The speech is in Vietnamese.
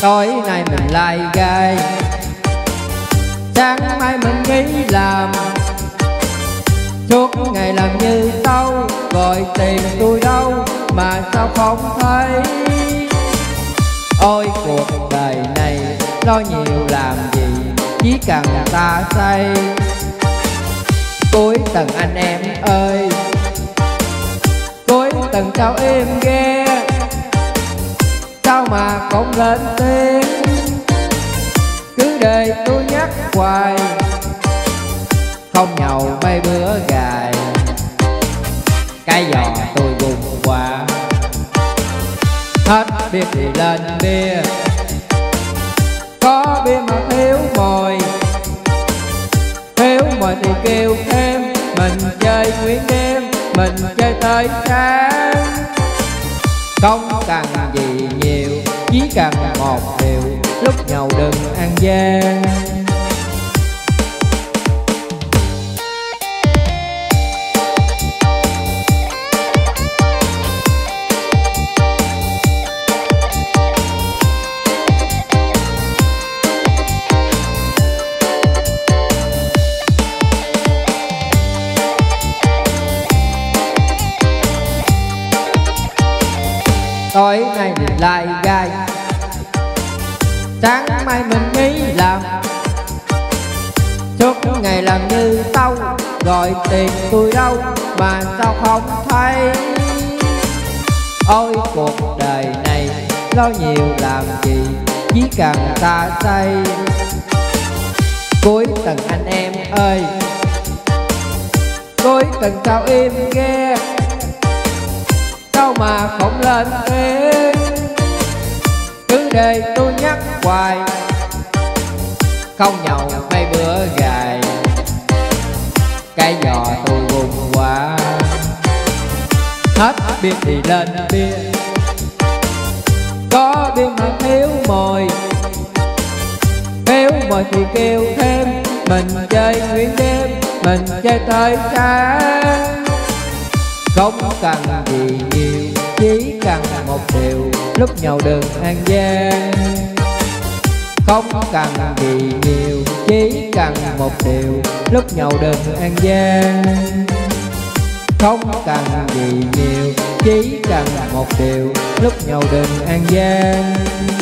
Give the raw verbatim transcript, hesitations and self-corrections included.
Tối nay mình lai gai, sáng mai mình nghỉ làm. Suốt ngày làm như tao, gọi tiền tôi đâu mà sao không thấy. Ôi cuộc đời này lo nhiều làm gì, chỉ cần ta say. Cuối tuần anh em ơi, cuối tuần sao em ghê, sao mà không lên tiếng. Cứ để tôi nhắc hoài, không nhậu mấy bữa gài. Cái giò tôi buồn quá, hết bia thì lên bia, có bia mà thiếu mồi. Thiếu mồi thì kêu thêm, mình chơi nguyên đêm, mình chơi tới sáng. Không cần gì nhiều, chỉ cần một điều, lúc nhậu đừng ăn gian. Tối nay mình lai gai, sáng mai mình nghỉ làm. Suốt ngày làm như tao, gọi tiền tôi đâu mà sao không thấy. Ôi cuộc đời này lo nhiều làm gì, chỉ cần ta say. Cuối tuần anh em ơi, cuối tuần sao im ghê, sao mà không lên tiếng. Cứ để tôi nhắc hoài, không nhậu mấy bữa gài. Cái giò tôi buồn quá, hết bia thì lên bia, có bia mà thiếu mồi. Thiếu mồi thì kêu thêm, mình chơi nguyên đêm, mình chơi tới sáng. Không cần gì nhiều, chỉ cần một điều, lúc nhậu đừng ăn gian. Không cần gì nhiều, chỉ cần một điều, lúc nhậu đừng ăn gian. Không cần gì nhiều, chỉ cần một điều, lúc nhậu đừng ăn gian.